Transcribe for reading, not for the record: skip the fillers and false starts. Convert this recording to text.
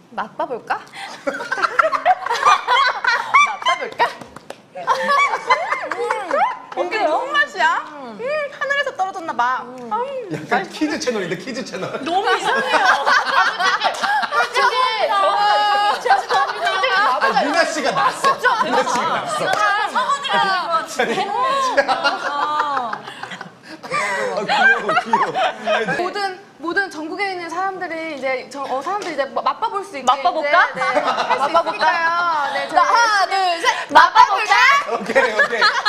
맛봐볼까? 맛봐볼까? 이게 무슨 맛이야? 하늘에서 떨어졌나 봐. 약간 키즈 채널인데 키즈 채널. 너무 이상해요. 아 유나 씨가 났어. 유나 씨가 났어. 귀여워. 모든 전국에 있는 사람들이 이제 사람들이 이제 맛봐볼 수 있게 맛봐볼까? 네, 할 수 있으니까요. 네, 하나, 둘, 셋. 맛봐볼까? 오케이.